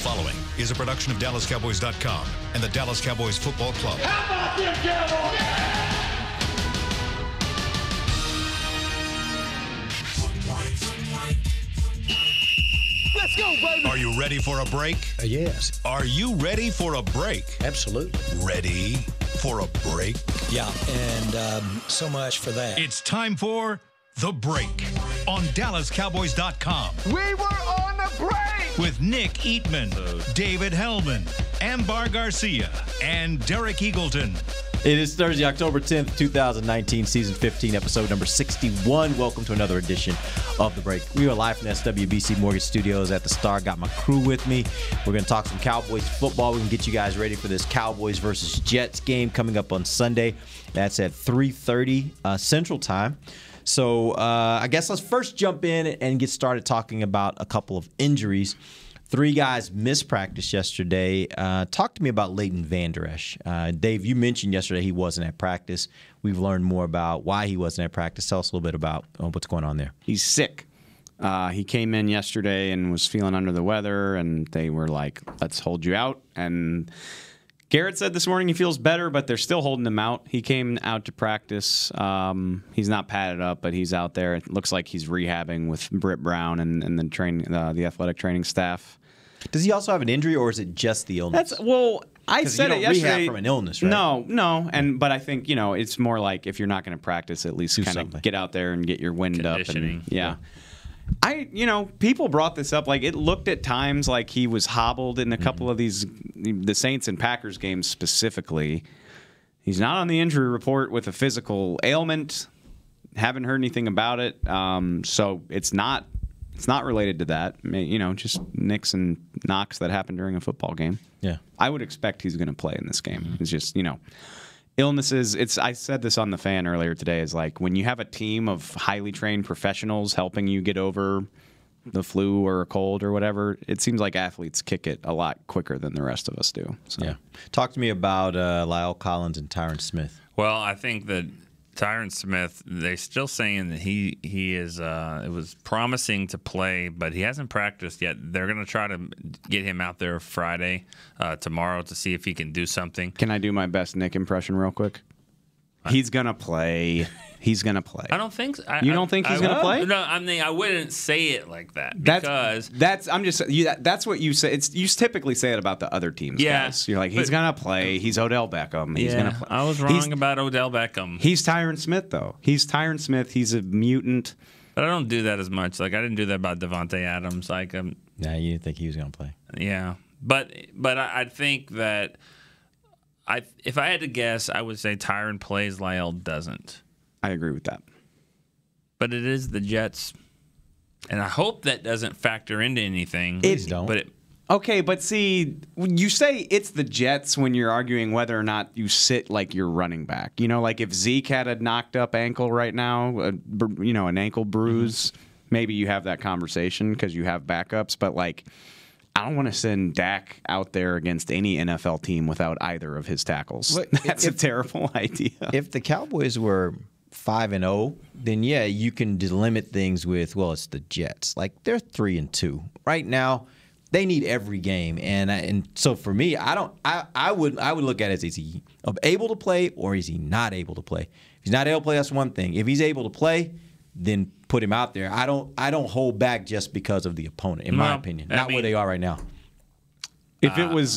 following is a production of DallasCowboys.com and the Dallas Cowboys Football Club. How about them Cowboys? Let's go, baby. Are you ready for a break? Yes. Are you ready for a break? Absolutely. Ready for a break? Yeah, and so much for that. It's time for The Break on DallasCowboys.com. We were on the break! With Nick Eatman, David Hellman, Ambar Garcia, and Derek Eagleton. It is Thursday, October 10th, 2019, Season 15, Episode number 61. Welcome to another edition of The Break. We are live from SWBC Mortgage Studios at the Star. Got my crew with me. We're going to talk some Cowboys football. We can get you guys ready for this Cowboys versus Jets game coming up on Sunday. That's at 3:30 Central Time. So I guess let's first jump in and get started talking about a couple of injuries. 3 guys missed practice yesterday. Talk to me about Leighton Vander Esch. Dave, you mentioned yesterday he wasn't at practice. We've learned more about why he wasn't at practice. Tell us a little bit about what's going on there. He's sick. He came in yesterday and was feeling under the weather, and they were like, let's hold you out. And Garrett said this morning he feels better, but they're still holding him out. He came out to practice. He's not padded up, but he's out there. It looks like he's rehabbing with Britt Brown and the athletic training staff. Does he also have an injury, or is it just the illness? I said it yesterday. You don't rehab from an illness, right? No. But I think it's more like if you're not going to practice, at least kind of get out there and get your wind up. And, yeah. People brought this up. Like, it looked at times like he was hobbled in a couple of the Saints and Packers games specifically. He's not on the injury report with a physical ailment. Haven't heard anything about it. So it's not related to that. Just nicks and knocks that happen during a football game. Yeah. I would expect he's going to play in this game. It's just, illnesses. I said this on the Fan earlier today, is like when you have a team of highly trained professionals helping you get over the flu or a cold or whatever, it seems like athletes kick it a lot quicker than the rest of us do. So. Yeah. Talk to me about Lyle Collins and Tyron Smith. Well, I think that Tyron Smith, they're still saying that he is it was promising to play, but he hasn't practiced yet. They're going to try to get him out there Friday, tomorrow, to see if he can do something. Can I do my best Nick impression real quick? He's going to play. He's going to play. I don't think so. You don't think he's going to play? No, I mean, I wouldn't say it like that because that's what you say. You typically say it about the other teams. Yeah, guys. You're like, he's going to play. He's Odell Beckham. He's going to play. I was wrong about Odell Beckham. He's Tyron Smith, though. He's Tyron Smith. He's a mutant. But I don't do that as much. Like, I didn't do that about Devontae Adams. Like, you didn't think he was going to play. Yeah, but I think that if I had to guess, I would say Tyron plays, Lyle doesn't. I agree with that. But it is the Jets, and I hope that doesn't factor into anything. Please don't. But okay, but see, you say it's the Jets when you're arguing whether or not you sit like your running back. Like if Zeke had a knocked up ankle right now, an ankle bruise, maybe you have that conversation because you have backups. But like, I don't want to send Dak out there against any NFL team without either of his tackles. That's a terrible idea. If the Cowboys were 5-0, then yeah, you can limit things with, well, it's the Jets. Like, they're 3-2 right now. They need every game, and so for me, I would look at it as, is he able to play or is he not able to play? If he's not able to play, that's one thing. If he's able to play, then put him out there. I don't hold back just because of the opponent, in my opinion. Not where they are right now. I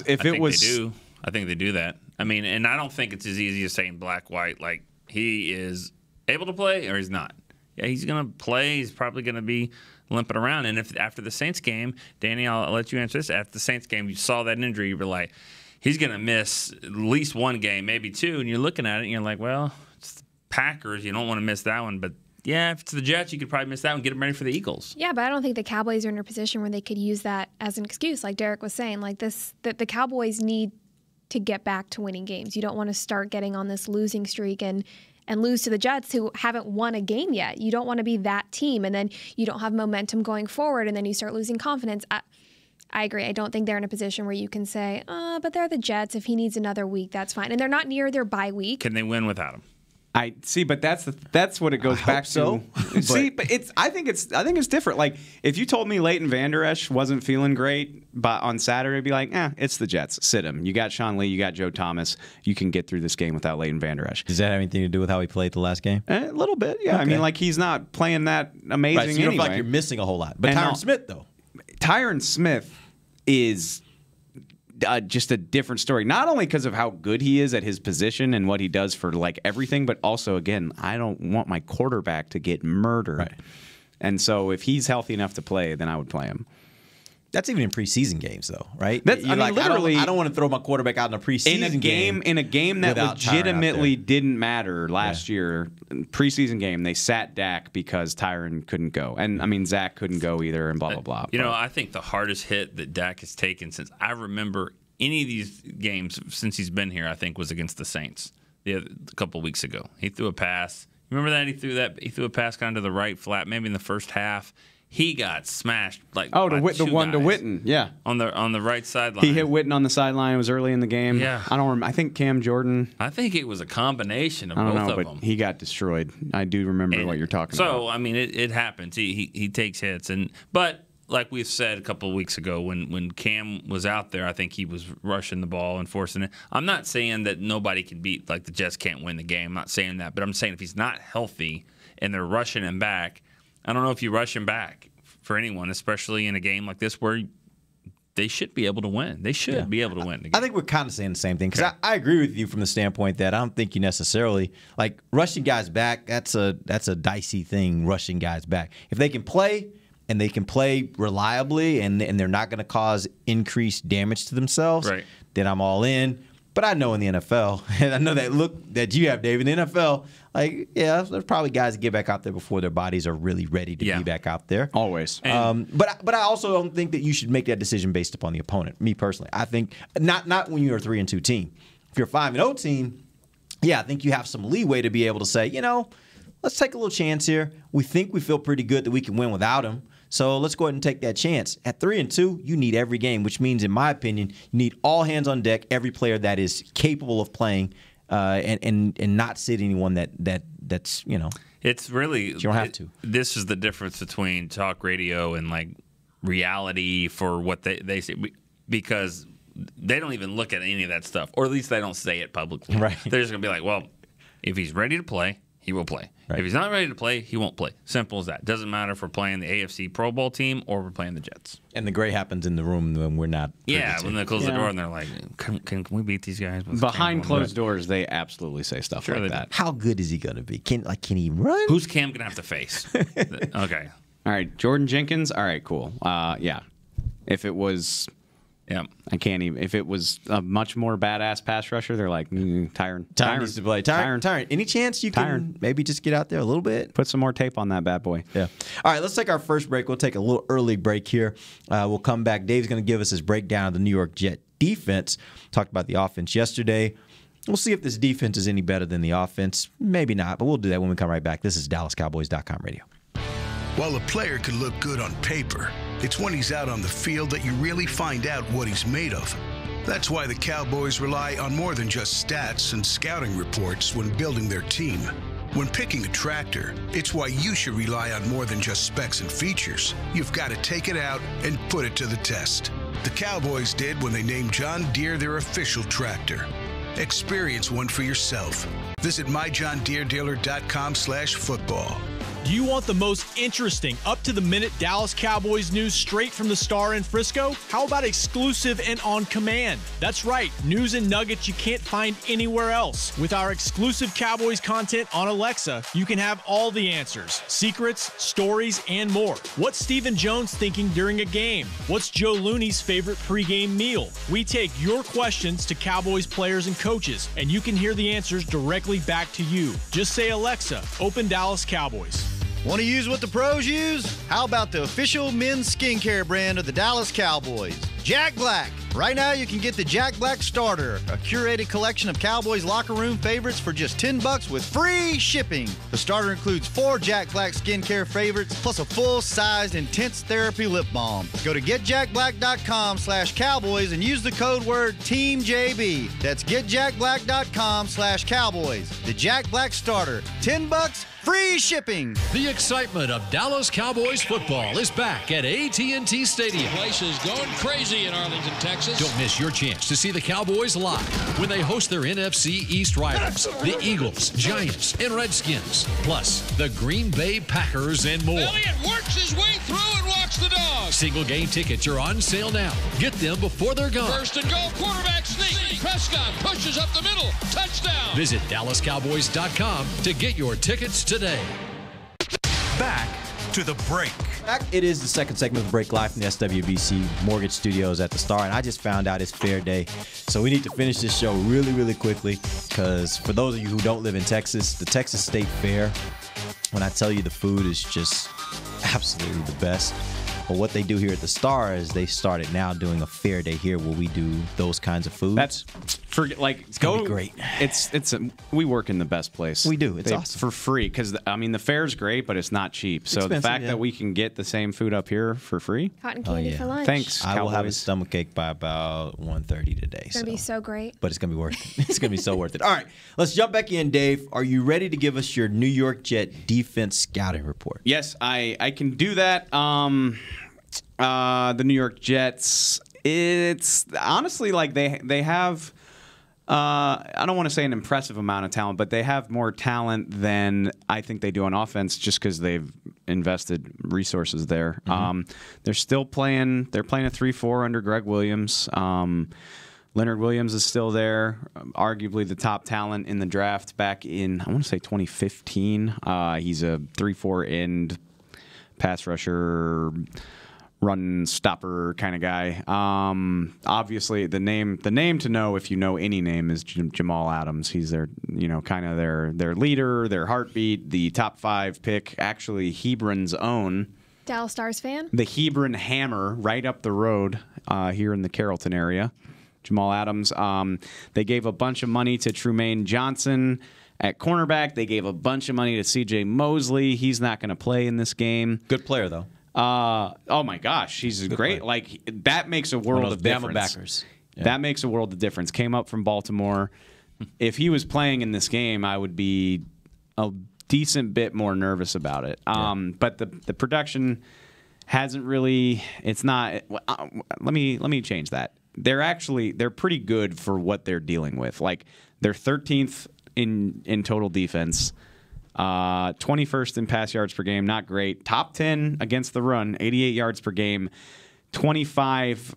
think they do that. I mean, and I don't think it's as easy as saying black, white. Like, he is able to play or he's not. Yeah, he's going to play. He's probably going to be limping around. And if after the Saints game, Danny, I'll let you answer this. After the Saints game, you saw that injury, you were like, he's going to miss at least one game, maybe two. And you're looking at it and you're like, well, it's the Packers. You don't want to miss that one. But yeah, if it's the Jets, you could probably miss that one, get them ready for the Eagles. Yeah, but I don't think the Cowboys are in a position where they could use that as an excuse, like Derek was saying. Like the Cowboys need to get back to winning games. You don't want to start getting on this losing streak and lose to the Jets, who haven't won a game yet. You don't want to be that team, and then you don't have momentum going forward, and then you start losing confidence. I agree. I don't think they're in a position where you can say, but they're the Jets. If he needs another week, that's fine. And they're not near their bye week. Can they win without him? I see, but that's what it goes back to. See, but I think it's different. Like if you told me Leighton Vander Esch wasn't feeling great, but on Saturday, I'd be like, it's the Jets. Sit him. You got Sean Lee, you got Joe Thomas. You can get through this game without Leighton Vander Esch. Does that have anything to do with how he played the last game? A little bit, yeah. Okay. I mean, like he's not playing that amazing. Right, so you don't feel like you're missing a whole lot. But Tyron Smith, though, Tyron Smith is. Just a different story. Not only because of how good he is at his position and what he does for like everything, but also, again, I don't want my quarterback to get murdered. Right. And so if he's healthy enough to play, then I would play him. That's even in preseason games, though, right? Literally, I don't want to throw my quarterback out in a preseason game. In a game that legitimately didn't matter last year, preseason game, they sat Dak because Tyron couldn't go, and I mean Zach couldn't go either, and blah blah blah. You know, I think the hardest hit that Dak has taken since I remember any of these games since he's been here, I think, was against the Saints a couple of weeks ago. He threw a pass. Remember that he threw a pass kind of to the right flat, maybe in the first half. He got smashed the one to Witten, yeah, on the right sideline. He hit Witten on the sideline. It was early in the game. Yeah, I don't remember. I think Cam Jordan. I think it was a combination of both of them. He got destroyed. I do remember what you're talking about. So I mean, it happens. He takes hits, but like we've said a couple of weeks ago, when Cam was out there, I think he was rushing the ball and forcing it. I'm not saying that nobody can beat, like the Jets can't win the game. I'm not saying that, but I'm saying if he's not healthy and they're rushing him back. I don't know if you rush him back for anyone, especially in a game like this where they should be able to win. They should be able to win the game. I think we're kind of saying the same thing because I agree with you from the standpoint that I don't think you necessarily like rushing guys back. That's a dicey thing, rushing guys back. If they can play and they can play reliably and they're not going to cause increased damage to themselves, then I'm all in. But I know in the NFL, and I know that look that you have, David, in the NFL, there's probably guys that get back out there before their bodies are really ready to be back out there. Always. But I also don't think that you should make that decision based upon the opponent. Me personally, I think not when you're a 3-2 team. If you're a 5-0 team, I think you have some leeway to be able to say, let's take a little chance here. We think we feel pretty good that we can win without him. So let's go ahead and take that chance. At 3-2, you need every game, which means, in my opinion, you need all hands on deck, every player that is capable of playing, and not sit anyone that's. It's really you don't have to. This is the difference between talk radio and like reality for what they say, because they don't even look at any of that stuff, or at least they don't say it publicly. Right. They're just gonna be like, well, if he's ready to play, he will play. Right. If he's not ready to play, he won't play. Simple as that. Doesn't matter if we're playing the AFC Pro Bowl team or we're playing the Jets. And the gray happens in the room when we're not. When they close the door and they're like, can we beat these guys? Behind closed doors, they absolutely say stuff like that. How good is he going to be? Can he run? Who's Cam going to have to face? Okay. All right. Jordan Jenkins. All right, cool. If it was... Yeah, I can't even. If it was a much more badass pass rusher, they're like, Tyron needs to play. Tyron. Any chance you can maybe just get out there a little bit? Put some more tape on that bad boy. Yeah. All right, let's take our first break. We'll take a little early break here. We'll come back. Dave's going to give us his breakdown of the New York Jet defense. Talked about the offense yesterday. We'll see if this defense is any better than the offense. Maybe not, but we'll do that when we come right back. This is DallasCowboys.com radio. While a player could look good on paper, it's when he's out on the field that you really find out what he's made of. That's why the Cowboys rely on more than just stats and scouting reports when building their team. When picking a tractor, it's why you should rely on more than just specs and features. You've got to take it out and put it to the test. The Cowboys did when they named John Deere their official tractor. Experience one for yourself. Visit myjohndeeredealer.com/football. Do you want the most interesting, up-to-the-minute Dallas Cowboys news straight from the Star in Frisco? How about exclusive and on command? That's right, news and nuggets you can't find anywhere else. With our exclusive Cowboys content on Alexa, you can have all the answers, secrets, stories, and more. What's Stephen Jones thinking during a game? What's Joe Looney's favorite pregame meal? We take your questions to Cowboys players and coaches, and you can hear the answers directly back to you. Just say, Alexa, open Dallas Cowboys. Want to use what the pros use? How about the official men's skincare brand of the Dallas Cowboys? Jack Black. Right now, you can get the Jack Black Starter, a curated collection of Cowboys locker room favorites for just $10 with free shipping. The starter includes 4 Jack Black skincare favorites, plus a full-sized intense therapy lip balm. Go to getjackblack.com/Cowboys and use the code word TEAMJB. That's getjackblack.com/Cowboys. The Jack Black Starter, $10, free shipping. The excitement of Dallas Cowboys football is back at AT&T Stadium. The place is going crazy in Arlington, Texas. Don't miss your chance to see the Cowboys live when they host their NFC East rivals, the Eagles, Giants, and Redskins, plus the Green Bay Packers and more. Elliott works his way through and walks the dog. Single game tickets are on sale now. Get them before they're gone. First and goal, quarterback sneak. Prescott pushes up the middle. Touchdown. Visit DallasCowboys.com to get your tickets today. Back to the break. It is the second segment of the break, live from the SWBC Mortgage Studios at the Star, and I just found out it's fair day. So we need to finish this show really, really quickly, because for those of you who don't live in Texas, the Texas State Fair, when I tell you the food is just absolutely the best. But what they do here at the Star is they started now doing a fair day here where we do those kinds of foods. That's it's gonna be great. We work in the best place. We do. It's awesome for free because the fair's great, but it's not cheap. So the fact that we can get the same food up here for free, cotton candy for lunch. Thanks. I will have a stomach ache by about 1:30 today. It's gonna be so great. But it's gonna be worth it. It's gonna be so worth it. All right, let's jump back in, Dave. Are you ready to give us your New York Jet defense scouting report? Yes, I can do that. The New York Jets, it's honestly like they have, I don't want to say an impressive amount of talent, but they have more talent than I think they do on offense just because they've invested resources there. Mm-hmm. They're still playing a 3-4 under Greg Williams. Leonard Williams is still there, arguably the top talent in the draft back in, I want to say 2015. He's a 3-4 end pass rusher, run stopper kind of guy. Obviously, the name to know if you know any name is Jamal Adams. He's their kind of their leader, their heartbeat, the top 5 pick. Actually, Hebron's own Dallas Stars fan. The Hebron Hammer, right up the road here in the Carrollton area. Jamal Adams. They gave a bunch of money to Trumaine Johnson at cornerback. They gave a bunch of money to C.J. Mosley. He's not going to play in this game. Good player though. Oh my gosh, he's great. Player. Like that makes a world of difference. Backers. Yeah. That makes a world of difference. Came up from Baltimore. If he was playing in this game, I would be a decent bit more nervous about it. But the production hasn't really. It's not. Let me change that. They're pretty good for what they're dealing with. Like they're 13th in total defense. 21st in pass yards per game, not great. Top 10 against the run, 88 yards per game. 25th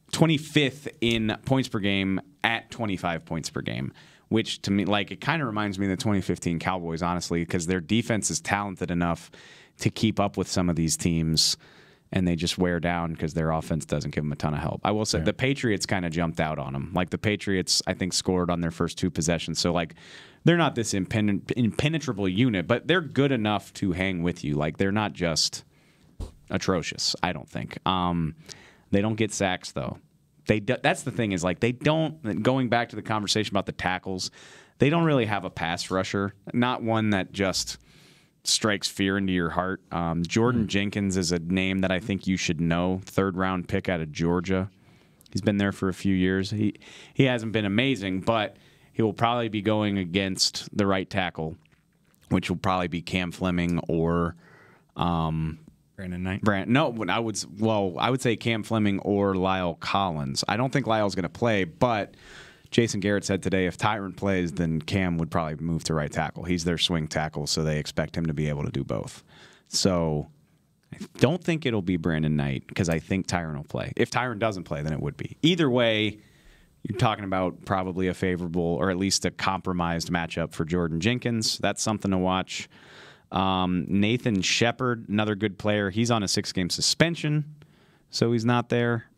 in points per game at 25 points per game, which to me, like, it kind of reminds me of the 2015 Cowboys, honestly, because their defense is talented enough to keep up with some of these teams, and they just wear down because their offense doesn't give them a ton of help. I will say the Patriots kind of jumped out on them. Like, the Patriots, I think, scored on their first 2 possessions. So, like, they're not this impenetrable unit, but they're good enough to hang with you. Like, they're not just atrocious, I don't think. They don't get sacks, though. That's the thing is, like, they don't, going back to the conversation about the tackles, they don't really have a pass rusher, not one that just strikes fear into your heart. Jordan Jenkins is a name that I think you should know, 3rd-round pick out of Georgia. He's been there for a few years. He hasn't been amazing, but he will probably be going against the right tackle, which will probably be Cam Fleming or Brandon Knight. I would say Cam Fleming or Lyle Collins. I don't think Lyle's going to play, but Jason Garrett said today if Tyron plays, then Cam would probably move to right tackle. He's their swing tackle, so they expect him to be able to do both. So I don't think it'll be Brandon Knight because I think Tyron will play. If Tyron doesn't play, then it would be. Either way, you're talking about probably a favorable or at least a compromised matchup for Jordan Jenkins. That's something to watch. Nathan Shepard, another good player. He's on a 6-game suspension, so he's not there.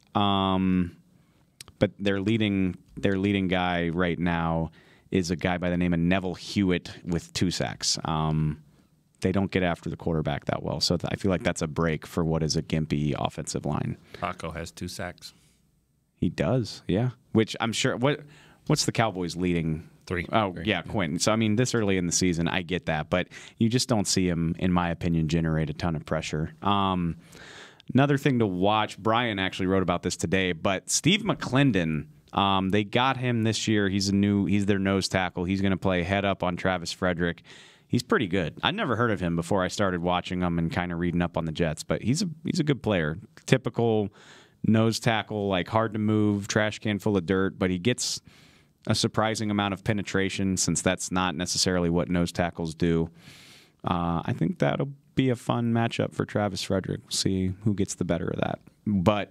But their leading guy right now is a guy by the name of Neville Hewitt with 2 sacks. They don't get after the quarterback that well, so I feel like that's a break for what is a gimpy offensive line. Paco has 2 sacks. He does, yeah. Which I'm sure. What's the Cowboys' leading? 3. Oh, yeah, Quentin. So, I mean, this early in the season, I get that. But you just don't see him, in my opinion, generate a ton of pressure. Another thing to watch, Brian actually wrote about this today, but Steve McClendon, they got him this year. He's their nose tackle. He's going to play head up on Travis Frederick. He's pretty good. I'd never heard of him before I started watching him and kind of reading up on the Jets, but he's a good player. Typical nose tackle, like hard to move, trash can full of dirt, but he gets a surprising amount of penetration since that's not necessarily what nose tackles do. I think that'll be a fun matchup for Travis Frederick. We'll see who gets the better of that. But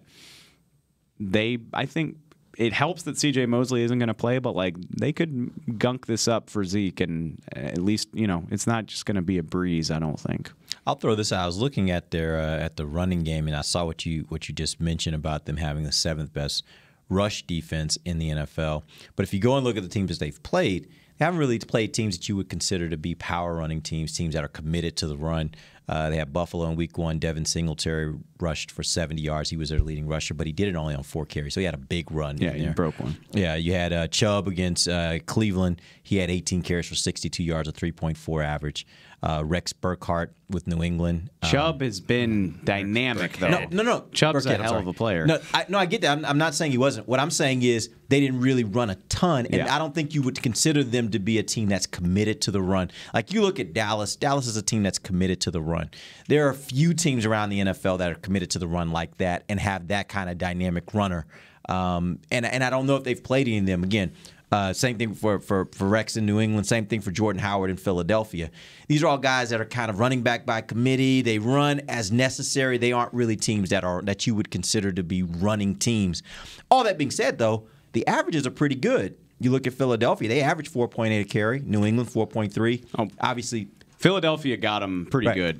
I think it helps that C.J. Mosley isn't going to play, but like they could gunk this up for Zeke, and at least it's not just going to be a breeze. I don't think. I'll throw this out. I was looking at their at the running game, and I saw what you just mentioned about them having the 7th best rush defense in the NFL. But if you go and look at the teams that they've played, they haven't really played teams that you would consider to be power running teams that are committed to the run. They had Buffalo in week 1. Devin Singletary rushed for 70 yards. He was their leading rusher, but he did it only on 4 carries, so he had a big run. Yeah, he broke one. Yeah, you had Chubb against Cleveland. He had 18 carries for 62 yards, a 3.4 average. Rex Burkhardt with New England. Chubb has been dynamic, though. No. Chubb's a hell of a player. No, I get that. I'm not saying he wasn't. What I'm saying is they didn't really run a ton, and I don't think you would consider them to be a team that's committed to the run. Like you look at Dallas. Dallas is a team that's committed to the run. There are a few teams around the NFL that are committed to the run like that and have that kind of dynamic runner. And I don't know if they've played any of them. Again, same thing for Rex in New England. Same thing for Jordan Howard in Philadelphia. These are all guys that are kind of running back by committee. They run as necessary. They aren't really teams that you would consider to be running teams. All that being said, though, the averages are pretty good. You look at Philadelphia; they average 4.8 a carry. New England 4.3. Oh, obviously, Philadelphia got them pretty good,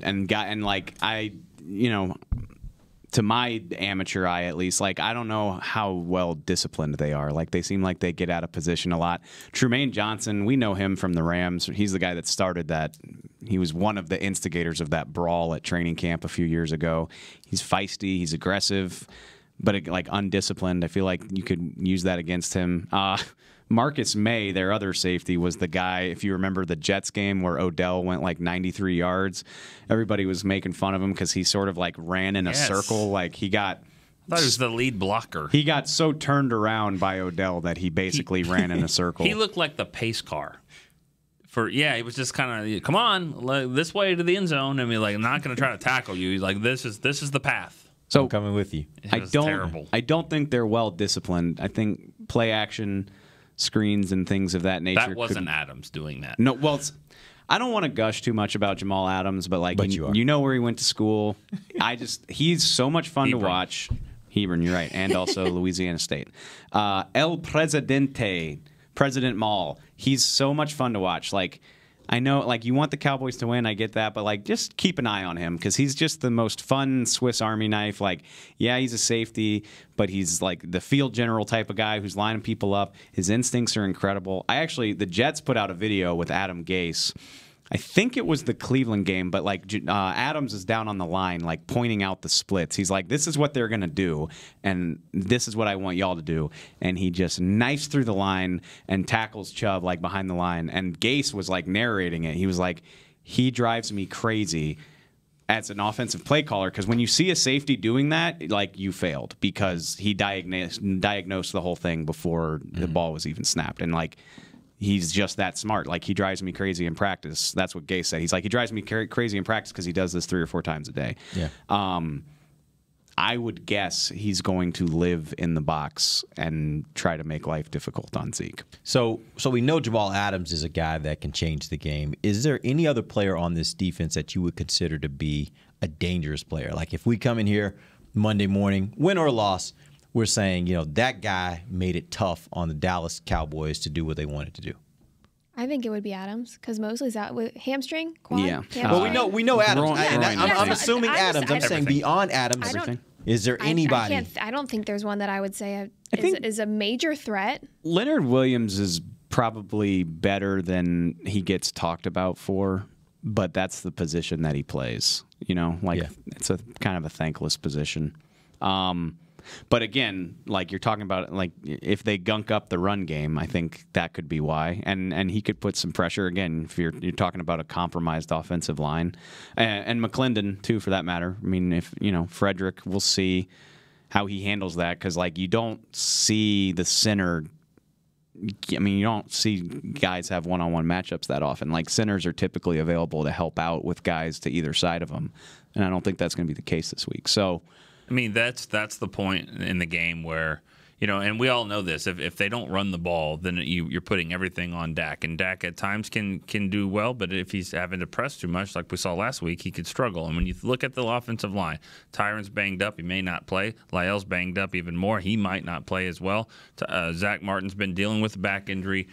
to my amateur eye at least, like I don't know how well disciplined they are. Like they seem like they get out of position a lot. Trumaine Johnson, we know him from the Rams. He's the guy that started that. He was one of the instigators of that brawl at training camp a few years ago. He's feisty, he's aggressive, but like undisciplined. I feel like you could use that against him. Marcus May, their other safety, was the guy, if you remember the Jets game where Odell went like 93 yards. Everybody was making fun of him because he sort of like ran in a circle. Like I thought he was the lead blocker. He got so turned around by Odell that he basically ran in a circle. He looked like the pace car. He was just kind of, come on, this way to the end zone. I mean, like, I'm not going to try to tackle you. He's like, this is the path. So I'm coming with you. Terrible. I don't think they're well disciplined. I think play action, screens, and things of that nature. That wasn't Adams doing that. No, well, I don't want to gush too much about Jamal Adams, but you know where he went to school. He's so much fun to watch. Hebron, you're right, and also Louisiana State. El Presidente, President Mall. He's so much fun to watch. Like, I know, like, you want the Cowboys to win, I get that, but, like, just keep an eye on him because he's just the most fun Swiss Army knife. Like, yeah, he's a safety, but he's, like, the field general type of guy who's lining people up. His instincts are incredible. The Jets put out a video with Adam Gase. I think it was the Cleveland game, but, like, Adams is down on the line, like, pointing out the splits. He's like, this is what they're going to do, and this is what I want y'all to do. And he just knifes through the line and tackles Chubb, like, behind the line. And Gase was, like, narrating it. He was like, he drives me crazy as an offensive play caller because when you see a safety doing that, like, you failed because he diagnosed the whole thing before the ball was even snapped. And, like, he's just that smart. Like, he drives me crazy in practice. That's what Gase said. He's like, he drives me crazy in practice because he does this 3 or 4 times a day. Yeah. I would guess he's going to live in the box and try to make life difficult on Zeke. So we know Jamal Adams is a guy that can change the game. Is there any other player on this defense that you would consider to be a dangerous player? Like, if we come in here Monday morning, win or loss, we're saying, that guy made it tough on the Dallas Cowboys to do what they wanted to do. I think it would be Adams because Mosley's out with hamstring. Quad, yeah. Well, we know Adams. I'm assuming Adams. I'm saying beyond Adams. Is there anybody? I don't think there's one that I would say is a major threat. Leonard Williams is probably better than he gets talked about for, but that's the position that he plays. It's a kind of a thankless position. But again, like you're talking about, like if they gunk up the run game, I think that could be why. And he could put some pressure again if you're talking about a compromised offensive line, and McClendon too, for that matter. I mean, if Frederick, we'll see how he handles that, because like you don't see the center. I mean, you don't see guys have one-on-one matchups that often. Like centers are typically available to help out with guys to either side of them, and I don't think that's going to be the case this week. So. I mean, that's the point in the game where, and we all know this. If they don't run the ball, then you're putting everything on Dak. And Dak at times can do well, but if he's having to press too much, like we saw last week, he could struggle. And when you look at the offensive line, Tyron's banged up. He may not play. Lyell's banged up even more. He might not play as well. Zach Martin's been dealing with a back injury.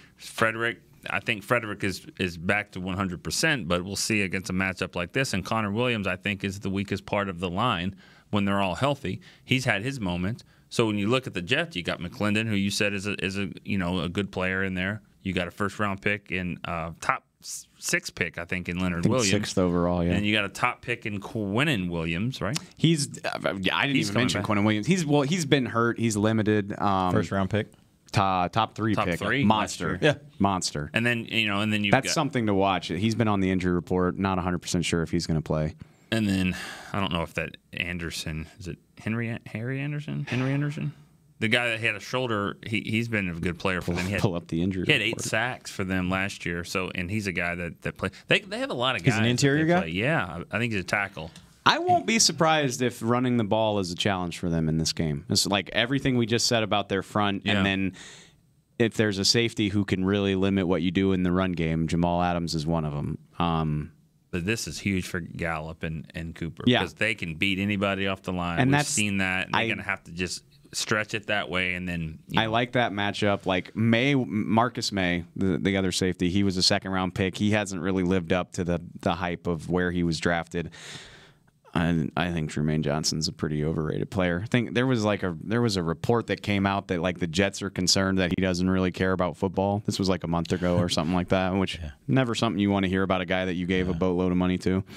I think Frederick is back to 100%, but we'll see against a matchup like this. And Connor Williams, I think, is the weakest part of the line. When they're all healthy, he's had his moments. So when you look at the Jets, you got McClendon, who you said is a good player in there. You got a first-round pick in top 6 pick, I think, in Leonard Williams. 6th overall, yeah. And you got a top pick in Quinnen Williams, right? I didn't even mention Quinnen Williams. He's been hurt. He's limited. First-round pick. Top three top pick. 3 monster. Yeah. Monster. And then you've got something to watch. He's been on the injury report. Not 100% sure if he's going to play. And then I don't know if that Anderson, is it Henry Anderson? The guy that had a shoulder, he's been a good player for them. Pull up the injury. He had 8 sacks for them last year. So, and he's a guy that play. They have a lot of guys. He's an interior guy. Yeah, I think he's a tackle. I won't be surprised if running the ball is a challenge for them in this game. It's like everything we just said about their front, and then if there's a safety who can really limit what you do in the run game, Jamal Adams is one of them. But this is huge for Gallup and Cooper because they can beat anybody off the line. And we've seen that. And they're going to have to just stretch it that way. And then I like that matchup. Like Marcus May, the other safety, he was a second-round pick. He hasn't really lived up to the hype of where he was drafted. And I think Trumaine Johnson's a pretty overrated player. I think there was a report that came out that like the Jets are concerned that he doesn't really care about football. This was like a month ago or something like that, which never something you want to hear about a guy that you gave a boatload of money to.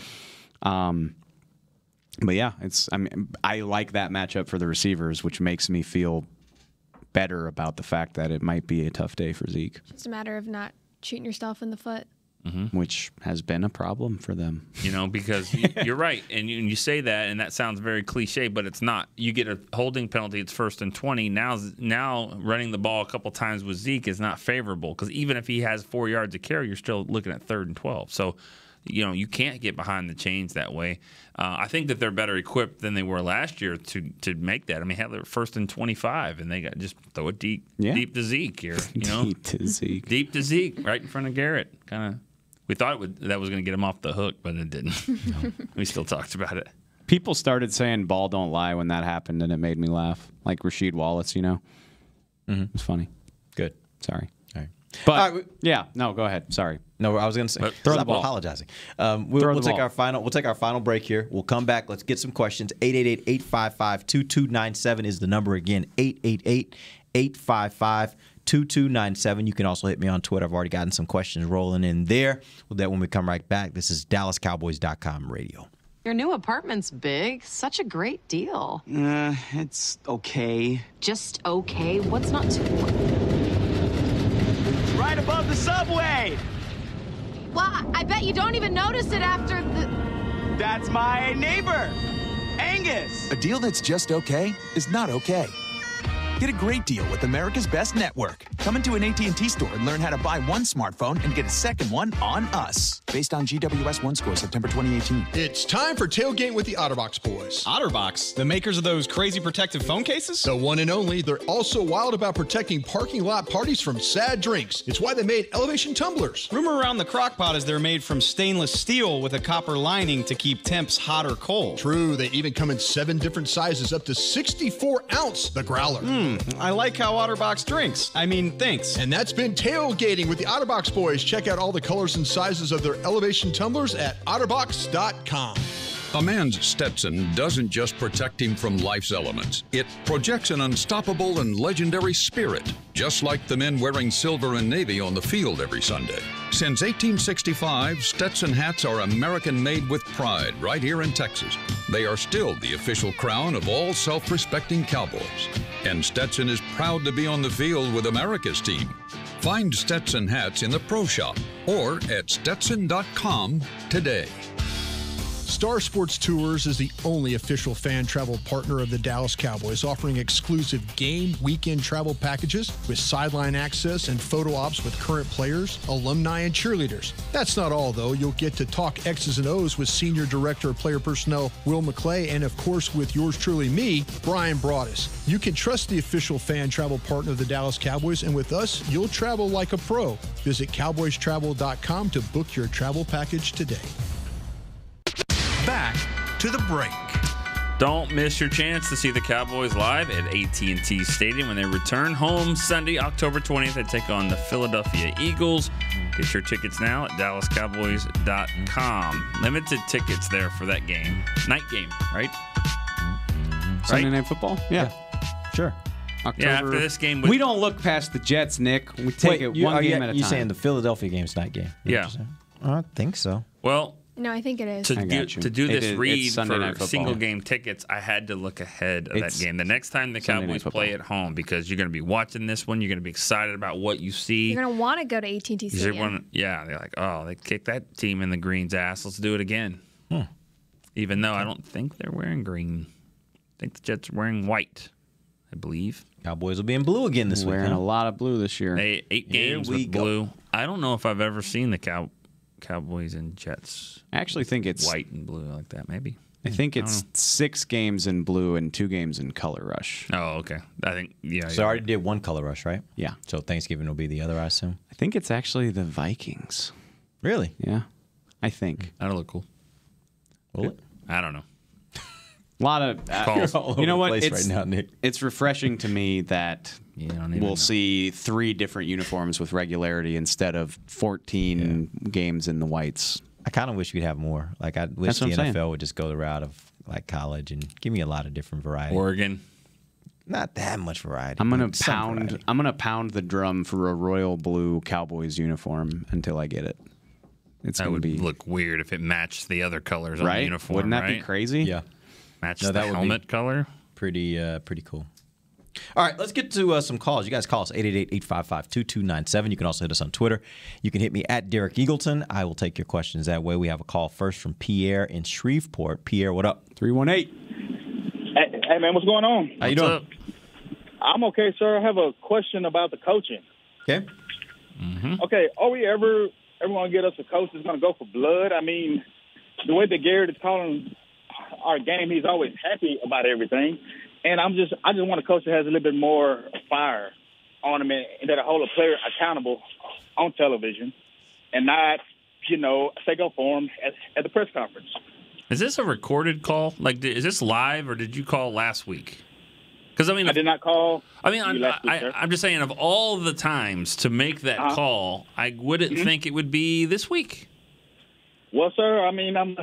But yeah, I like that matchup for the receivers, which makes me feel better about the fact that it might be a tough day for Zeke. It's just a matter of not shooting yourself in the foot. Mm-hmm. Which has been a problem for them. Because you're right. And you say that, and that sounds very cliche, but it's not. You get a holding penalty, it's 1st and 20. Now running the ball a couple times with Zeke is not favorable, because even if he has 4 yards of carry, you're still looking at 3rd and 12. So, you can't get behind the chains that way. I think that they're better equipped than they were last year to make that. I mean, have their 1st and 25, and they got just throw it deep to Zeke here. Deep to Zeke. Deep to Zeke, right in front of Garrett. Kind of. We thought that was going to get him off the hook, but it didn't. We still talked about it. People started saying "ball don't lie" when that happened, and it made me laugh. Like Rasheed Wallace, Mm-hmm. It was funny. Good. Sorry. All right. But no, go ahead. Sorry. No, I was going to say throw the ball. Apologizing. We'll take our final break here. We'll come back. Let's get some questions. 888-855-2297 is the number again. 888-855-2297. You can also hit me on Twitter. I've already gotten some questions rolling in there. With that, when we come right back, this is DallasCowboys.com radio. Your new apartment's big. Such a great deal. It's okay. Just okay? What's not to... Right above the subway! Well, I bet you don't even notice it after the... That's my neighbor, Angus! A deal that's just okay is not okay. Get a great deal with America's Best Network. Come into an AT&T store and learn how to buy one smartphone and get a second one on us. Based on GWS 1 score, September 2018. It's time for Tailgate with the OtterBox boys. OtterBox? The makers of those crazy protective phone cases? The one and only. They're also wild about protecting parking lot parties from sad drinks. It's why they made Elevation tumblers. Rumor around the crockpot is they're made from stainless steel with a copper lining to keep temps hot or cold. True. They even come in 7 different sizes, up to 64 ounce, the growler. I like how OtterBox drinks. Thinks. And that's been Tailgating with the OtterBox boys. Check out all the colors and sizes of their Elevation tumblers at OtterBox.com. A man's Stetson doesn't just protect him from life's elements. It projects an unstoppable and legendary spirit, just like the men wearing silver and navy on the field every Sunday. Since 1865, Stetson hats are American-made with pride right here in Texas. They are still the official crown of all self-respecting Cowboys. And Stetson is proud to be on the field with America's team. Find Stetson hats in the Pro Shop or at Stetson.com today. Star Sports Tours is the only official fan travel partner of the Dallas Cowboys, offering exclusive game weekend travel packages with sideline access and photo ops with current players, alumni, and cheerleaders. That's not all, though. You'll get to talk X's and O's with Senior Director of Player Personnel Will McClay, and of course with yours truly, me, Brian Broaddus. You can trust the official fan travel partner of the Dallas Cowboys, and with us, you'll travel like a pro. Visit cowboystravel.com to book your travel package today. Back to the break. Don't miss your chance to see the Cowboys live at AT&T Stadium when they return home Sunday, October 20th. They take on the Philadelphia Eagles. Get your tickets now at DallasCowboys.com. Limited tickets there for that game. Night game, right? Sunday Night Football? Yeah. Sure. October. Yeah, after this game. We don't look past the Jets, Nick. We take it one game at a time. You're saying the Philadelphia game's night game? Yeah. I don't think so. Well, no, I think it is. To do this read for Football. single game tickets, I had to look ahead of that game. The next time the Cowboys play at home, because you're going to be watching this one, you're going to be excited about what you see. You're going to want to go to AT&T Stadium. They're like, oh, they kicked that team in the green's ass. Let's do it again. Even though I don't think they're wearing green. I think the Jets are wearing white, I believe. Cowboys will be in blue again this week. Wearing a lot of blue this year. 8 games with blue. I don't know if I've ever seen the Cowboys and Jets. I actually think it's white and blue like that, maybe. I think it's 6 games in blue and 2 games in Color Rush. Oh, okay. I think, So I already did one Color Rush, right? Yeah. So Thanksgiving will be the other, I assume? I think it's actually the Vikings. Really? Yeah. I think. That'll look cool. Will it? I don't know. A lot of calls. You know what? It's, right now, Nick. It's refreshing to me that we'll see 3 different uniforms with regularity instead of 14 games in the whites. I kind of wish we'd have more. Like, I wish the NFL would just go the route of like college and give me a lot of different variety. Oregon. Not that much variety. I'm gonna pound the drum for a royal blue Cowboys uniform until I get it. That would look weird if it matched the other colors on the uniform. Wouldn't that be crazy? Yeah. Match the helmet color. Pretty cool. All right, let's get to some calls. You guys call us 888-855-2297. You can also hit us on Twitter. You can hit me at Derek Eagleton. I will take your questions that way. We have a call first from Pierre in Shreveport. Pierre, what up? 318. Hey man, what's going on? How you doing? I'm okay, sir. I have a question about the coaching. Okay. Okay, are we ever going to get us a coach that's going to go for blood? I mean, the way that Garrett is calling our game, he's always happy about everything. And I just want a coach that has a little bit more fire on him and that'll hold a player accountable on television and not, say go for him at the press conference. Is this a recorded call? Like, is this live or did you call last week? Because I did not call. I mean, I'm just saying, of all the times to make that call, I wouldn't think it would be this week. Well, sir, I mean, I'm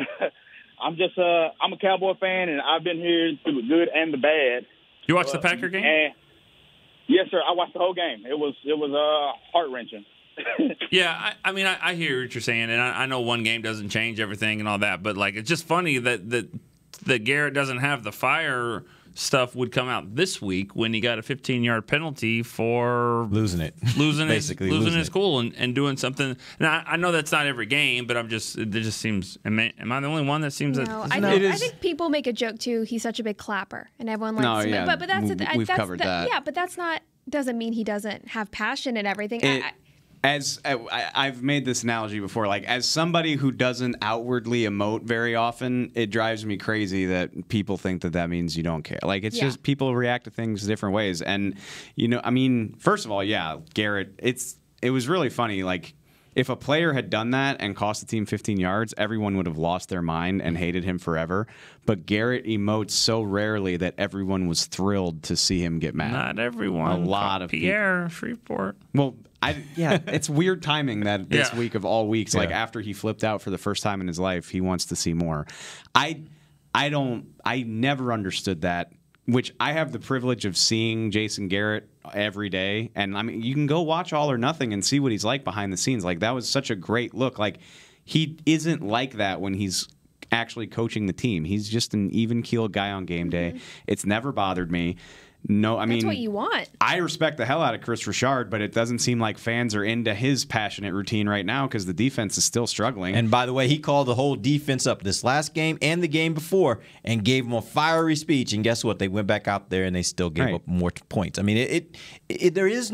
a Cowboy fan, and I've been here through the good and the bad. You watched the Packer game? Yes, sir. I watched the whole game. It was heart wrenching. Yeah, I mean, I hear what you're saying, and I know one game doesn't change everything and all that, but like it's just funny that Garrett doesn't have the fire stuff would come out this week when he got a 15-yard penalty for losing his cool and doing something. Now I know that's not every game, but it just seems. Am I the only one that seems that? I think people make a joke too. He's such a big clapper, and everyone likes him. But that's we've covered that. Yeah, but that's not doesn't mean he doesn't have passion and everything. As I've made this analogy before, like as somebody who doesn't outwardly emote very often, it drives me crazy that people think that means you don't care. Like it's just people react to things different ways. And I mean, first of all, Garrett, it was really funny. Like if a player had done that and cost the team 15 yards, everyone would have lost their mind and hated him forever. But Garrett emotes so rarely that everyone was thrilled to see him get mad. Not everyone. A lot of Pierre Shreveport. Well, it's weird timing that this week of all weeks, like after he flipped out for the first time in his life, he wants to see more. I never understood that, which I have the privilege of seeing Jason Garrett every day. And I mean, you can go watch All or Nothing and see what he's like behind the scenes. Like, that was such a great look. Like, he isn't like that when he's actually coaching the team. He's just an even-keeled guy on game day. It's never bothered me. No, I mean, that's what you want. I respect the hell out of Chris Richard, but it doesn't seem like fans are into his passionate routine right now because the defense is still struggling. And by the way, he called the whole defense up this last game and the game before and gave them a fiery speech. And guess what? They went back out there and they still gave up more points. I mean, there is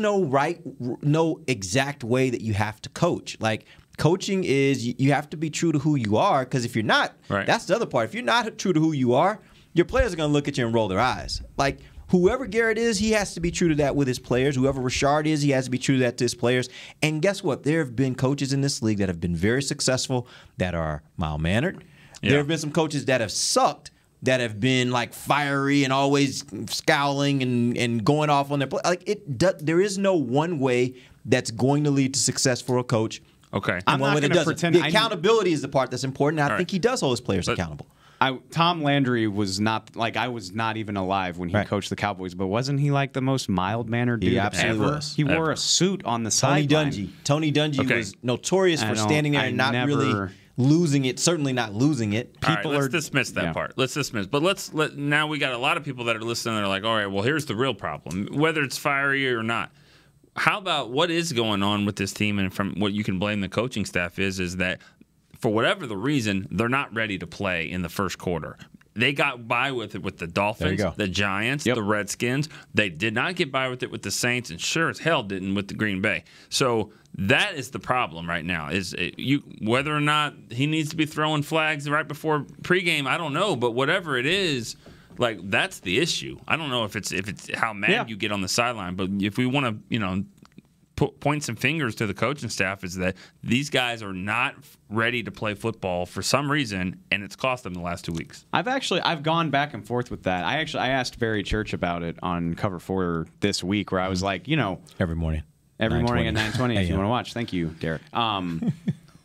no exact way that you have to coach. Like, coaching is you have to be true to who you are, because if you're not, that's the other part. If you're not true to who you are, your players are going to look at you and roll their eyes. Like, whoever Garrett is, he has to be true to that with his players. Whoever Richard is, he has to be true to that to his players. And guess what? There have been coaches in this league that have been very successful, that are mild-mannered. Yeah. There have been some coaches that have sucked, that have been like fiery and always scowling and going off on their play. Like, there is no one way that's going to lead to success for a coach. Okay. I'm not going to pretend. The accountability is the part that's important. And I think he does hold his players accountable. Tom Landry was not, like, I was not even alive when he coached the Cowboys, but wasn't he like the most mild-mannered dude ever? He wore a suit on the sideline. Tony Dungy was notorious for standing there and not really losing it, certainly not losing it. Let's dismiss that part. Let's dismiss. But now we got a lot of people that are listening that are like, all right, well, here's the real problem, whether it's fiery or not. How about what is going on with this team, and from what you can blame the coaching staff is that for whatever the reason, they're not ready to play in the first quarter. They got by with it with the Dolphins, the Giants, the Redskins. They did not get by with it with the Saints, and sure as hell didn't with the Green Bay. So that is the problem right now. Whether or not he needs to be throwing flags right before pregame, I don't know. But whatever it is, like, that's the issue. I don't know if it's how mad you get on the sideline, but if we want to, point some fingers to the coaching staff, is that these guys are not ready to play football for some reason, and it's cost them the last 2 weeks. I've gone back and forth with that. I asked Barry Church about it on Cover 4 this week, where I was like, every morning at 9:20 if you want to watch. Thank you, Derek. I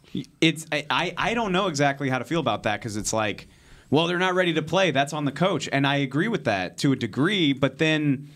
don't know exactly how to feel about that, because it's like, well, they're not ready to play. That's on the coach, and I agree with that to a degree, but then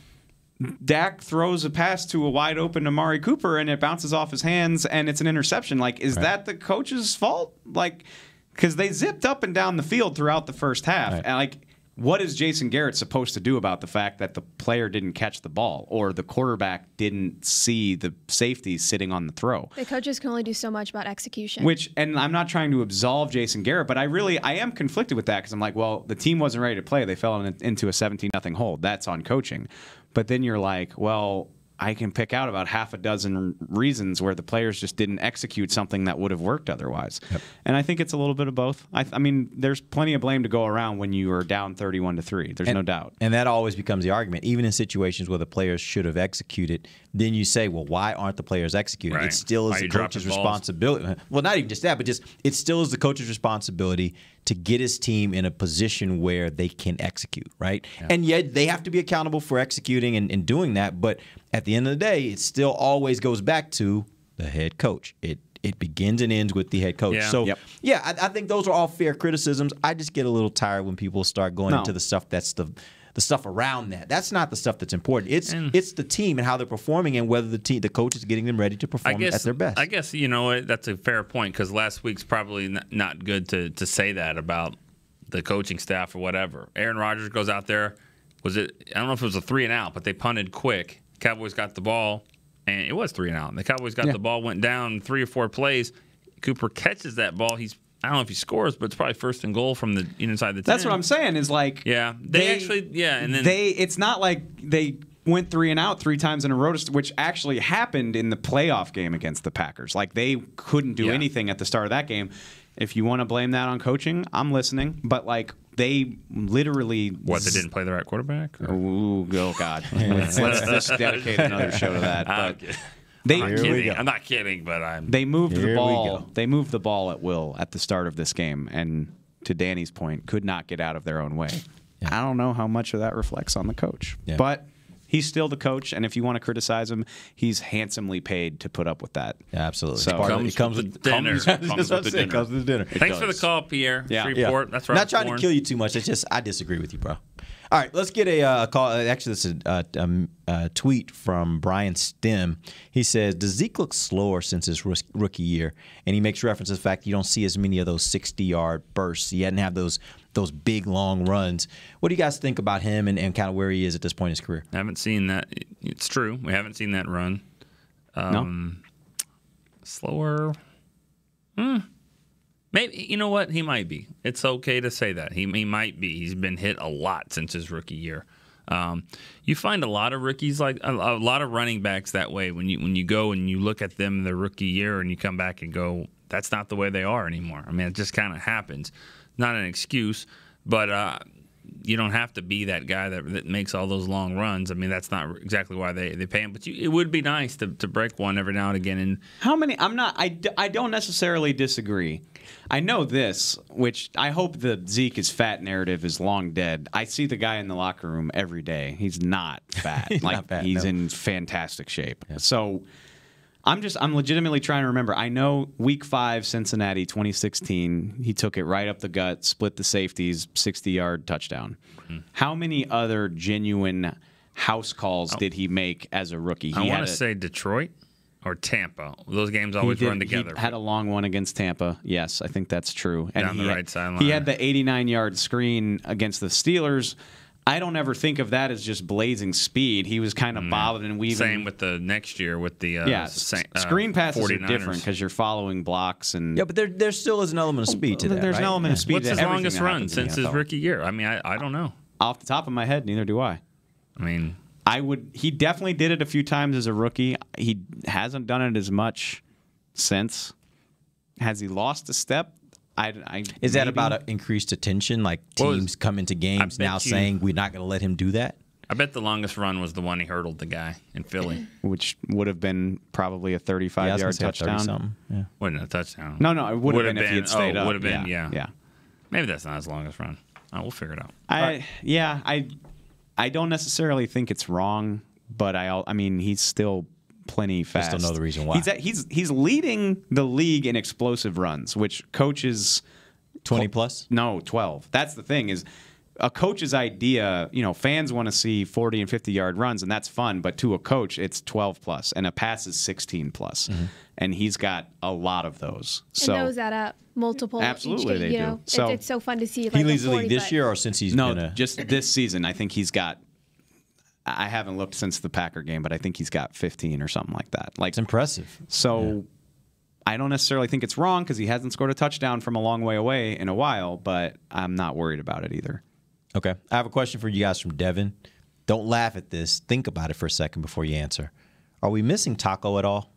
Dak throws a pass to a wide open Amari Cooper and it bounces off his hands and it's an interception. Like, is that the coach's fault? Like, because they zipped up and down the field throughout the first half. And like, what is Jason Garrett supposed to do about the fact that the player didn't catch the ball or the quarterback didn't see the safety sitting on the throw? The coaches can only do so much about execution. And I'm not trying to absolve Jason Garrett, but I am conflicted with that, because I'm like, well, the team wasn't ready to play. They fell into a 17-0 hole. That's on coaching. But then you're like, well, I can pick out about half a dozen reasons where the players just didn't execute something that would have worked otherwise. Yep. And I think it's a little bit of both. I mean, there's plenty of blame to go around when you are down 31-3. There's no doubt. And that always becomes the argument. Even in situations where the players should have executed, then you say, well, why aren't the players executing? Right. It still is the coach's responsibility. Well, not even just that, but just it still is the coach's responsibility to get his team in a position where they can execute, right? Yeah. And yet they have to be accountable for executing and doing that. But at the end of the day, it still always goes back to the head coach. It begins and ends with the head coach. Yeah. So, I think those are all fair criticisms. I just get a little tired when people start going into the stuff that's the stuff around that. That's not the stuff that's important. It's the team and how they're performing and whether the coach is getting them ready to perform at their best. I guess, that's a fair point, because last week's probably not good to say that about the coaching staff or whatever. Aaron Rodgers goes out there. I don't know if it was a 3-and-out, but they punted quick. Cowboys got the ball, and it was 3-and-out. The Cowboys got the ball, went down 3 or 4 plays. Cooper catches that ball. I don't know if he scores, but it's probably 1st and goal from the inside the 10. That's what I'm saying is, like, and then it's not like they went 3-and-out 3 times in a row, which actually happened in the playoff game against the Packers. Like, they couldn't do anything at the start of that game. If you want to blame that on coaching, I'm listening. But, like, they literally... They didn't play the right quarterback? Oh, God. let's just dedicate another show to that. But I'm not kidding, but They moved the ball. They moved the ball at will at the start of this game, and to Danny's point, could not get out of their own way. Yeah. I don't know how much of that reflects on the coach, but He's still the coach, and if you want to criticize him, he's handsomely paid to put up with that. Yeah, absolutely. So It comes with dinner. Comes with the dinner. Thanks for the call, Pierre. Yeah. Freeport. That's right. Not trying to kill you too much. It's just I disagree with you, bro. All right, let's get a call. Actually, this is a tweet from Brian Stem. He says, does Zeke look slower since his rookie year? And he makes reference to the fact you don't see as many of those 60-yard bursts. He hadn't had those big, long runs. What do you guys think about him and kind of where he is at this point in his career? I haven't seen that. It's true. We haven't seen that run. No. Slower. Maybe, you know what? He might be. It's okay to say that. He might be. He's been hit a lot since his rookie year. You find a lot of rookies, like a lot of running backs that way. When you go and you look at them their rookie year and you come back and go, that's not the way they are anymore. I mean, it just kind of happens. Not an excuse, but you don't have to be that guy that makes all those long runs. I mean, that's not exactly why they pay him. But it would be nice to break one every now and again. And how many? I don't necessarily disagree. I know this, which I hope the Zeke is fat narrative is long dead. I see the guy in the locker room every day. He's not fat. He's in fantastic shape. Yeah. So I'm legitimately trying to remember. I know Week 5, Cincinnati, 2016. He took it right up the gut, split the safeties, 60-yard touchdown. Mm-hmm. How many other genuine house calls did he make as a rookie? I want to say Detroit or Tampa. Those games always run together. He had a long one against Tampa. Yes, I think that's true. And down the right sideline. He had the 89-yard screen against the Steelers. I don't ever think of that as just blazing speed. He was kind of bobbing and weaving. Same with the next year with the screen passes 49ers. are different because you're following blocks and but there still is an element of speed to that. There's an element of speed. What's his longest run since his rookie year? I mean, I don't know. Off the top of my head, neither do I. I mean, He definitely did it a few times as a rookie. He hasn't done it as much since. Has he lost a step? Is that about increased attention? Like teams come into games now saying we're not going to let him do that? I bet the longest run was the one he hurdled the guy in Philly, which would have been probably a 35-yard touchdown. Yeah, wasn't a touchdown. No, it would have been if he had stayed up. Would have been, yeah. Maybe that's not his longest run. We'll figure it out. I don't necessarily think it's wrong, but I mean he's still plenty fast. I still know the reason why. He's leading the league in explosive runs, which coaches 20 plus? No, 12. That's the thing is a coach's idea, fans want to see 40 and 50-yard runs, and that's fun, but to a coach, it's 12 plus, and a pass is 16 plus. Mm-hmm. And he's got a lot of those. So, and those add up. Multiple. Absolutely, they do. So it's so fun to see. He leads the league this year, or since he's been just this season. I think he's got. I haven't looked since the Packer game, but I think he's got 15 or something like that. It's impressive. So I don't necessarily think it's wrong because he hasn't scored a touchdown from a long way away in a while, but I'm not worried about it either. Okay. I have a question for you guys from Devin. Don't laugh at this. Think about it for a second before you answer. Are we missing Taco at all?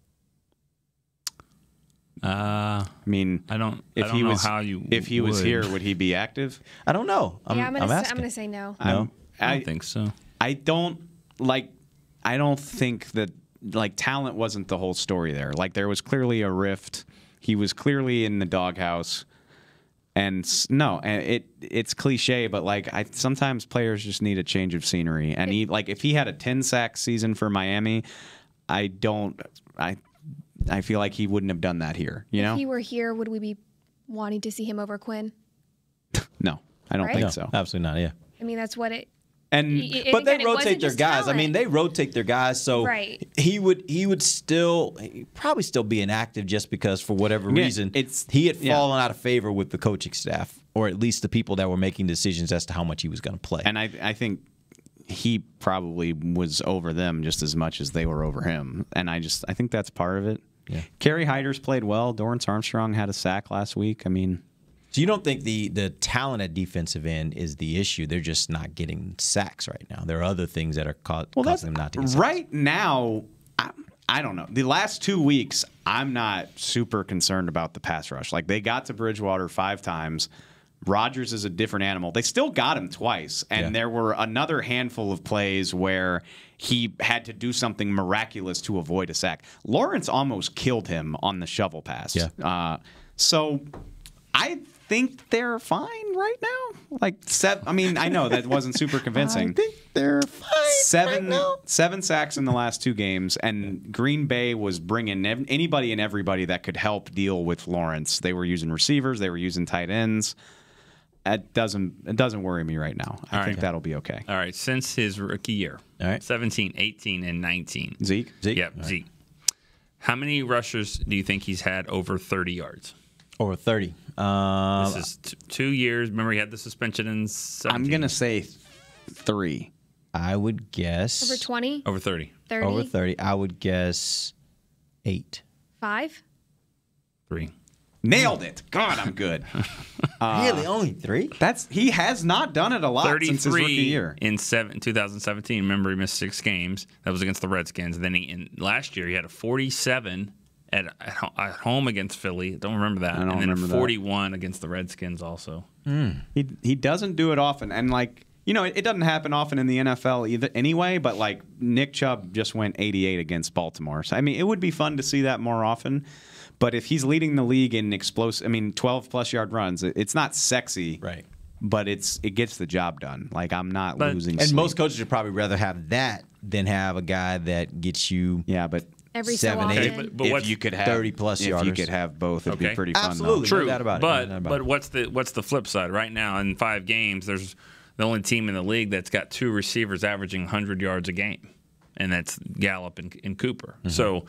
I mean, I don't know how you. If he was here, would he be active? I don't know. I'm gonna say no. No, I don't think so. I don't think that talent wasn't the whole story there. There was clearly a rift. He was clearly in the doghouse. And it's cliche, but sometimes players just need a change of scenery. And if he had a 10-sack season for Miami, I feel like he wouldn't have done that here. If he were here, would we be wanting to see him over Quinn? No, I don't think so. Absolutely not. Yeah. I mean, that's what it. But they rotate their guys. Talent. I mean, they rotate their guys, so he would probably still be inactive just because for whatever reason he had fallen out of favor with the coaching staff, or at least the people that were making decisions as to how much he was going to play. And I think he probably was over them just as much as they were over him. And I think that's part of it. Yeah. Kerry Hyder's played well. Dorrance Armstrong had a sack last week. I mean. So you don't think the talent at defensive end is the issue? They're just not getting sacks right now. There are other things that are causing them not to get sacks. Right now, I don't know. The last 2 weeks, I'm not super concerned about the pass rush. They got to Bridgewater 5 times. Rodgers is a different animal. They still got him twice, and there were another handful of plays where he had to do something miraculous to avoid a sack. Lawrence almost killed him on the shovel pass. Yeah. So I think they're fine right now. Like I mean, I know that wasn't super convincing. I think they're fine right now. 7 sacks in the last 2 games, and Green Bay was bringing anybody and everybody that could help deal with Lawrence. They were using receivers. They were using tight ends. It doesn't worry me right now. I think that'll be okay. All right. Since his rookie year, 17, 18, and 19. Zeke? Yep, All Zeke. How many rushers do you think he's had over 30 yards? Over 30. This is 2 years. Remember, he had the suspension in 17. I'm going to say 3. I would guess. Over 20? Over 30. 30? Over 30. I would guess 8. 5? 3. Nailed it. God, I'm good. Really? Only 3? He has not done it a lot since his rookie year. In 2017. Remember, he missed 6 games. That was against the Redskins. And then last year, he had a 47 at home against Philly. Don't remember that. And then a 41 against the Redskins also. He doesn't do it often. And, like, you know, it doesn't happen often in the NFL either anyway, but, like, Nick Chubb just went 88 against Baltimore. So, I mean, it would be fun to see that more often. But if he's leading the league in 12-plus yard runs, it's not sexy. Right. But it gets the job done. Like, I'm not losing And sleep. most coaches would probably rather have that than have a guy that gets you every 7, so 8. often. But if you could have 30-plus If yarders. you could have both, it'd be pretty fun. Absolutely. Though. No doubt about it. But what's the flip side? Right now, in 5 games, there's the only team in the league that's got 2 receivers averaging 100 yards a game, and that's Gallup and Cooper. Mm-hmm. So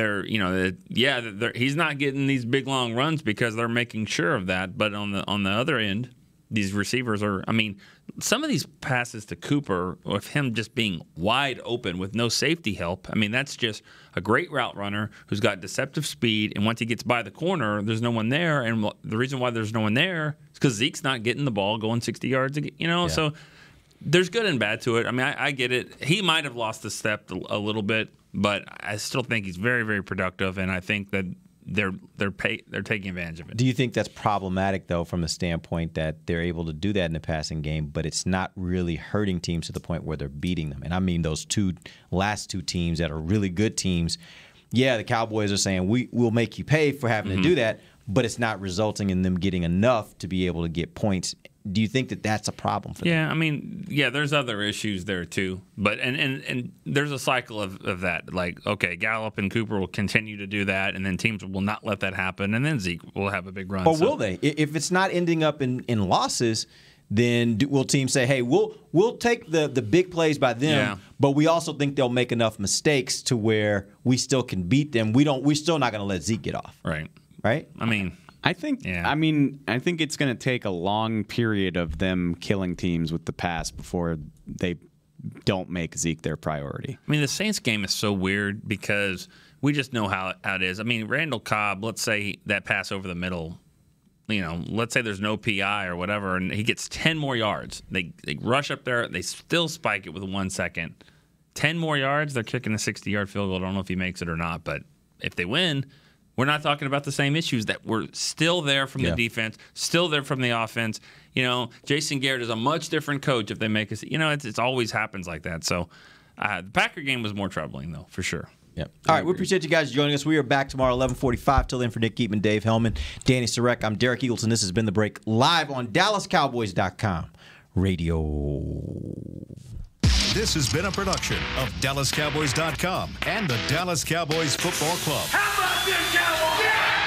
he's not getting these big long runs because they're making sure of that. But on the other end, these receivers are. I mean, some of these passes to Cooper, with him just being wide open with no safety help. I mean, that's just a great route runner who's got deceptive speed. And once he gets by the corner, there's no one there. And the reason why there's no one there is because Zeke's not getting the ball going 60 yards. So there's good and bad to it. I mean, I get it. He might have lost a step a little bit, but I still think he's very, very productive, and I think that they're taking advantage of it. Do you think that's problematic, though, from the standpoint that they're able to do that in the passing game, but it's not really hurting teams to the point where they're beating them? And I mean those last two teams that are really good teams. Yeah, the Cowboys are saying, we'll make you pay for having to do that, but it's not resulting in them getting enough to be able to get points. Do you think that that's a problem for them? Yeah, I mean, there's other issues there too. But and there's a cycle of that. Like, okay, Gallup and Cooper will continue to do that, and then teams will not let that happen, and then Zeke will have a big run. Or will they? If it's not ending up in losses, then will teams say, hey, we'll take the big plays by them, but we also think they'll make enough mistakes to where we still can beat them. We're still not going to let Zeke get off. Right. I mean, I think it's going to take a long period of them killing teams with the pass before they don't make Zeke their priority. I mean, the Saints game is so weird because we just know how it is. I mean, Randall Cobb, let's say that pass over the middle, let's say there's no PI or whatever, and he gets 10 more yards. They rush up there. They still spike it with 1 second. 10 more yards, they're kicking a 60-yard field goal. I don't know if he makes it or not, but if they win, we're not talking about the same issues that were still there from the defense, still there from the offense. Jason Garrett is a much different coach if they make us. It's always happens like that. So the Packer game was more troubling, though, for sure. Yep. All right, we appreciate you guys joining us. We are back tomorrow, 11:45. Till then, for Nick Keatman, Dave Hellman, Danny Sarek, I'm Derek Eagleton. This has been The Break, live on DallasCowboys.com radio. This has been a production of DallasCowboys.com and the Dallas Cowboys Football Club. How about this, Cowboys? Yeah!